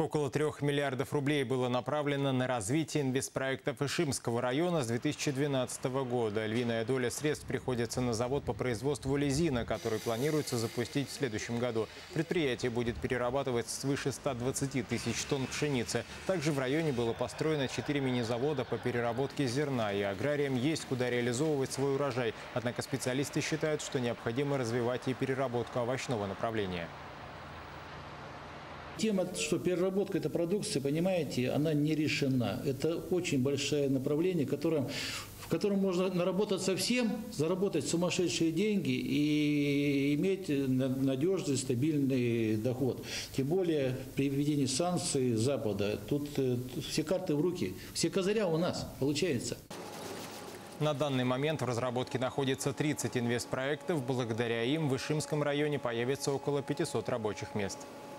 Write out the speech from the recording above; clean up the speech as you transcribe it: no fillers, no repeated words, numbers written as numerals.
Около 3 миллиардов рублей было направлено на развитие инвестпроектов Ишимского района с 2012 года. Львиная доля средств приходится на завод по производству лизина, который планируется запустить в следующем году. Предприятие будет перерабатывать свыше 120 тысяч тонн пшеницы. Также в районе было построено 4 мини-завода по переработке зерна, и аграриям есть куда реализовывать свой урожай. Однако специалисты считают, что необходимо развивать и переработку овощного направления. Тема, что переработка этой продукции, понимаете, она не решена. Это очень большое направление, в котором можно наработаться всем, заработать сумасшедшие деньги и иметь надежный, стабильный доход. Тем более при введении санкций Запада. Тут все карты в руки, все козыря у нас, получается. На данный момент в разработке находится 30 инвестпроектов. Благодаря им в Ишимском районе появится около 500 рабочих мест.